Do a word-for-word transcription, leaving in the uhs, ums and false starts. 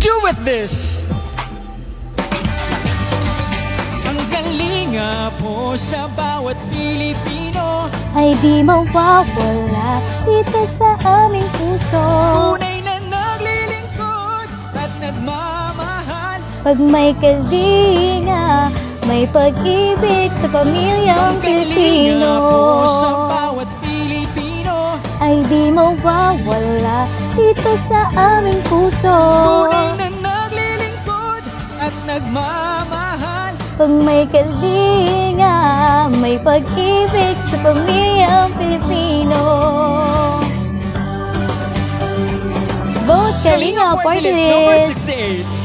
do with this? Ang kalinga po sa bawat Pilipino ay di mawawala dito sa aming puso. Tunay na naglilingkod at nagmamahal. Pag may kalinga, may pag-ibig sa pamilyang Pilipino. Ang kalinga po sa bawat Pilipino ay di mawawala dito sa aming puso. Tunay na naglilingkod at nagmamahal. Pag may kalinga, may pag-ibig sa pamilyang Pilipino. Vote Kalinga Partylist number Partylist! sixty-eight.